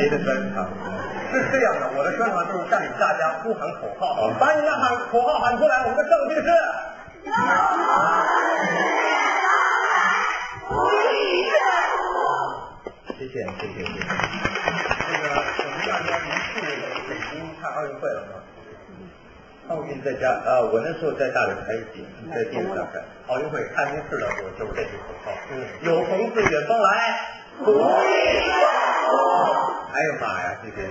谁的专场？ 是这样的，我的专场就是带领大家呼喊口号，把你的口号喊出来，我们的证据是。 谢谢。 那个我们大家您去北京看奥运会了吗？ 奥运在家我那时候在大连开景，在电视上看。 奥运会开幕式的时候就是这句口号，有朋自远方来，不亦哎呀妈呀，这个。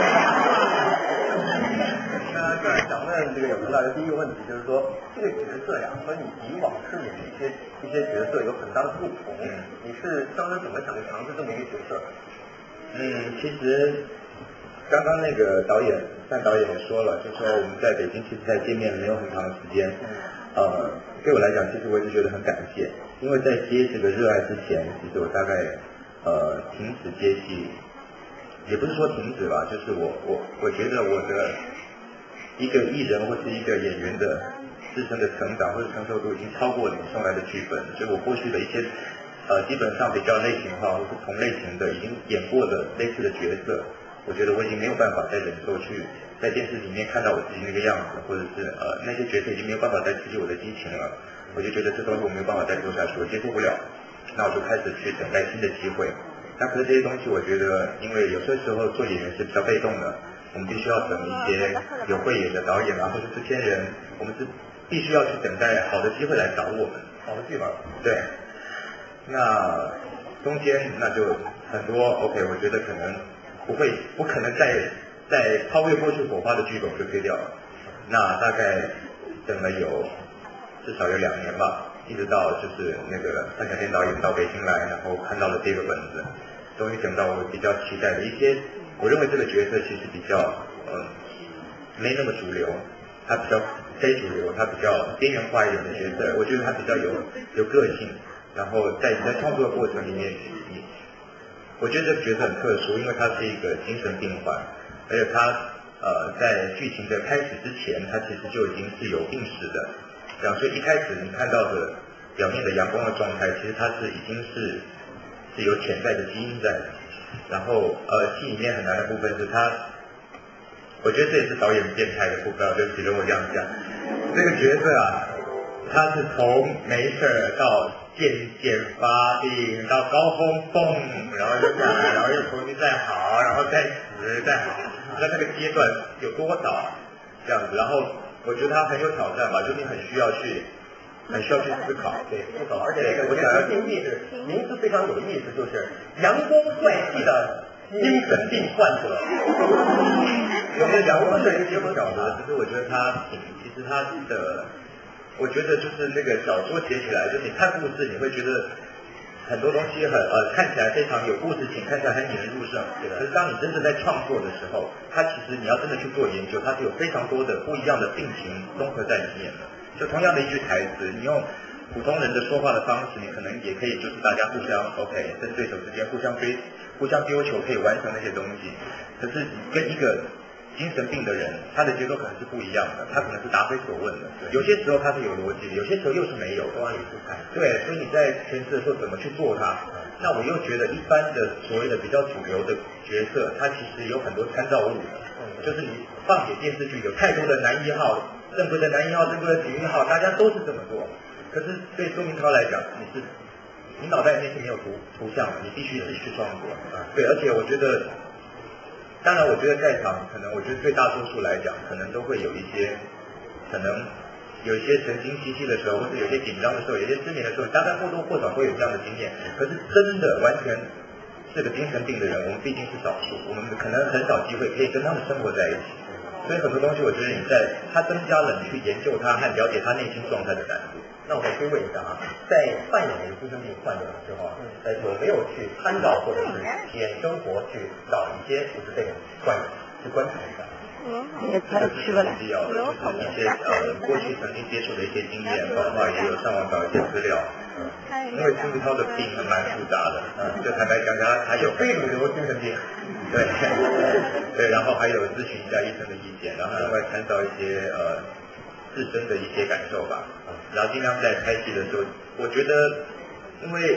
那想问这个有朋大家第一个问题就是说，这个角色呀和你以往饰演的一些角色有很大的不同。你是当时怎么想去尝试这么一个角色？ 其实刚刚那个范导演也说了，就说我们在北京其实才见面没有很长的时间。对我来讲，其实我一直觉得很感谢，因为在接这个热爱之前，其实我大概停止接戏，也不是说停止吧，就是我觉得我的一个艺人或是一个演员的自身的成长或者承受度已经超过你送来的剧本，所以我过去的一些基本上比较类型化或是同类型的已经演过的类似的角色，我觉得我已经没有办法再忍受去在电视里面看到我自己那个样子，或者是那些角色已经没有办法再刺激我的激情了，我就觉得这东西我没有办法再做下去，我接受不了，那我就开始去等待新的机会。那可是这些东西我觉得，因为有些时候做演员是比较被动的，我们必须要等一些有慧眼的导演啊，或者制片人，我们是必须要去等待好的机会来找我们， 好的剧本。 对。那中间那就很多 OK， 我觉得可能不可能再超越过去火花的剧本就推掉了。那大概等了至少有2年吧，一直到就是那个范晓萱导演到北京来，然后看到了这个本子，终于等到我比较期待的一些，我认为这个角色其实比较没那么主流，他比较非主流，他比较边缘化一点的角色，我觉得他比较有个性。然后在创作的过程里面，我觉得这个角色很特殊，因为他是一个精神病患，而且他在剧情的开始之前，他其实就已经是有病史的，这样，所以一开始你看到的表面的阳光的状态，其实他已经是有潜在的基因在的。然后戏里面很难的部分是他，我觉得这也是导演变态的部分，对不起，容我这样讲，这个角色啊，他是从没事到渐渐发病到高峰蹦，然后又下来，然后又重新再好，然后再死再好，那个阶段有多少这样子？然后我觉得他很有挑战吧，就你很需要去思考， 对，思考。而且这个我想要定义是名字非常有意思，就是阳光帅气的精神病患者。 有些阳光帅气不晓得，就是我觉得其实他的。我觉得就是那个小说写起来，就是你看故事，你会觉得很多东西看起来非常有故事性，看起来很引人入胜。可是当你真正在创作的时候，它其实你要真的去做研究，它是有非常多的不一样的病情综合在里面的。就同样的一句台词，你用普通人的说话的方式，你可能也可以就是大家互相 OK， 跟对手之间互相丢球可以完成那些东西。可是跟一个精神病的人，他的节奏可能是不一样的，他可能是答非所问的，有些时候他是有逻辑的，有些时候又是没有的。对，所以你在诠释的时候怎么去做它？那我又觉得一般的所谓的比较主流的角色，它其实有很多参照物的，就是你放眼电视剧有太多的男一号、正规的男一号、正规的女一号，大家都是这么做。可是对周明涛来讲，你脑袋里面是没有图像的，你必须自己去创作。对，而且我觉得。当然，我觉得在场可能，我觉得对大多数来讲，可能都会有一些，可能有一些神经兮兮的时候，或者有些紧张的时候，有些失眠的时候，大概或多或少会有这样的经验。可是真的完全是个精神病的人，我们毕竟是少数，我们可能很少机会可以跟他们生活在一起。所以很多东西，我觉得它增加了你去研究它和了解他内心状态的难度。 那我再追问一下啊，在扮演一个精神病患者的时候，有没有去参照或者是体验生活，去找一些就是这种患者去观察一下？ 也太吃了，必要的就是一些过去曾经接触的一些经验，包括也有上网找一些资料。因为周明涛的病还蛮复杂的，就坦白讲讲，还有非主流精神病， 对，然后还有咨询一下医生的意见，然后另外参照一些自身的一些感受吧，然后尽量在拍戏的时候，我觉得，因为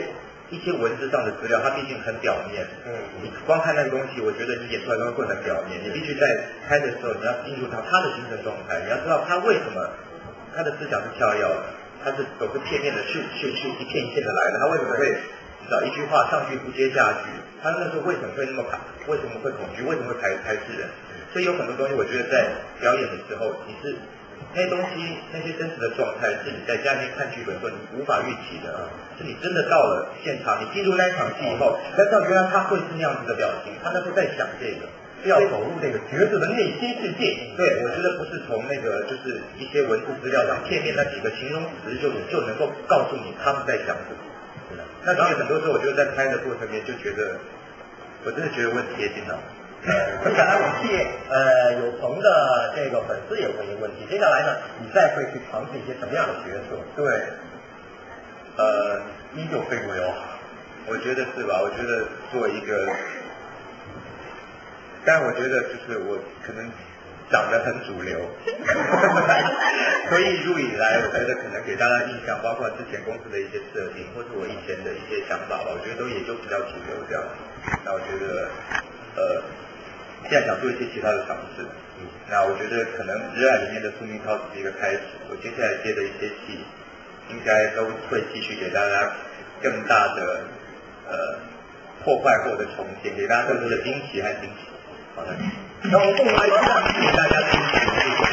一些文字上的资料，它毕竟很表面。你光看那个东西，我觉得你演出来都会很表面。你必须在拍的时候，你要进入到他的精神状态，你要知道他为什么他的思想是跳跃的，他是总是片面的去一片一片的来的，他为什么会找一句话上句不接下句？他那时候为什么会那么怕？为什么会恐惧？为什么会排斥人？所以有很多东西，我觉得在表演的时候，你是那些东西，那些真实的状态，是你在家里面看剧本的时候你无法预期的啊。是你真的到了现场，你进入那一场戏以后，才知道原来他会是那样子的表情，他那时候在想这个。 要走入这个角色的内心世界。 对，我觉得不是从那个就是一些文字资料上片面那几个形容词就能够告诉你他们在想什么。那所以很多时候，我觉得在拍的过程里面就觉得，我真的觉得我很贴近了。 接下来我替有朋的这个粉丝也问一个问题，接下来呢，你再会去尝试一些什么样的角色？ 对， 依旧非主流， 我觉得是吧？我觉得做一个，但我觉得就是我可能长得很主流，所以一路以来，我觉得可能给大家印象，包括之前公司的一些设定，或是我以前的一些想法吧，我觉得都也就比较主流这样。那我觉得现在想做一些其他的尝试。那我觉得可能热爱里面的宿命超只是一个开始，我接下来接的一些戏，应该都会继续给大家更大的破坏后的重建，给大家更多的惊喜和惊喜。好的， 然后送来一张给大家惊喜。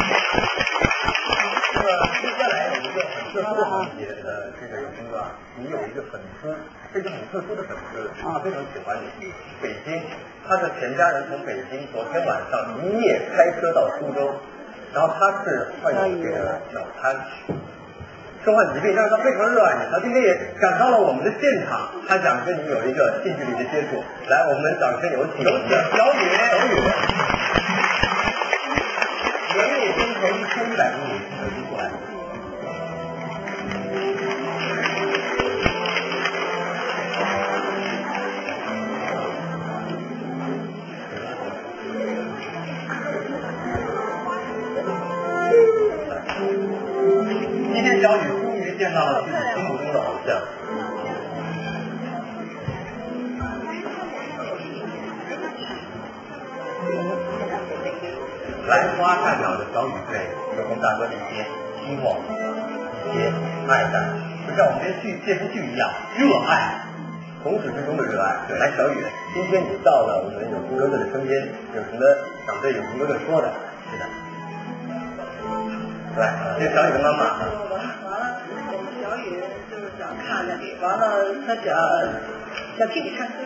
那么接下来有一个很特殊的环节这个有朋友啊，你有一个粉丝，这个很特殊的粉丝，他非常喜欢你。北京，他的全家人从北京昨天晚上一夜开车到苏州，然后他是患有这个脑瘫。身患疾病，但是他非常热爱你，他今天也赶到了我们的现场，他想跟你有一个近距离的接触。来，我们掌声有请小雨，原野边头1100公里，手机过来。今天小雨终于见到了自己心目中的偶像。兰花代表着小雨对有朋大哥的一些希望、一些爱戴，就像我们这部剧一样，热爱，从始至终的热爱。来，小雨，今天你到了我们有朋哥哥的身边，有什么想对有朋哥哥说的？是的。来，这小雨的妈妈。 完了，小雨就是想看着你，完了他想听你唱歌。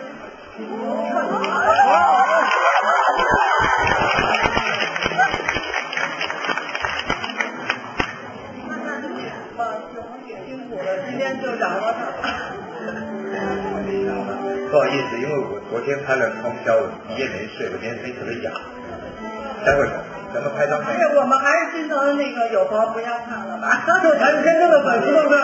辛苦了，今天就找到他了。 不好意思，因为我昨天拍了通宵，我一夜没睡，我今天声音特别哑。待会儿咱们拍张。 而且我们还是心疼那个有朋不要看了吧？ 这才是真正的粉丝，对不对？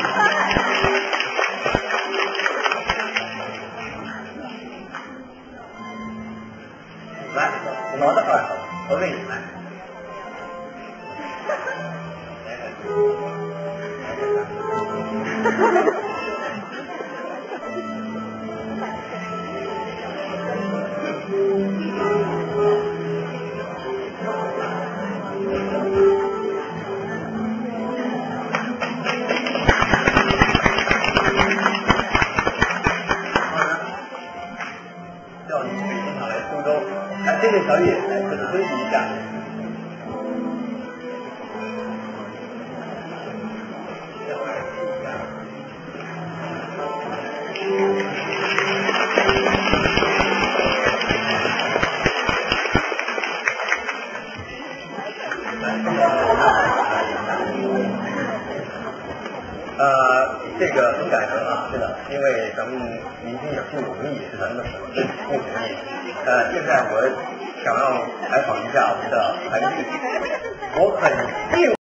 来，我拿着二手，我喂你来。叫你北京场来苏州，来这位小雨来这里分析一下。这个很感人啊，是的，因为咱们明星也不容易，是咱们的粉丝不容易。现在我想要采访一下我们的韩剧，我很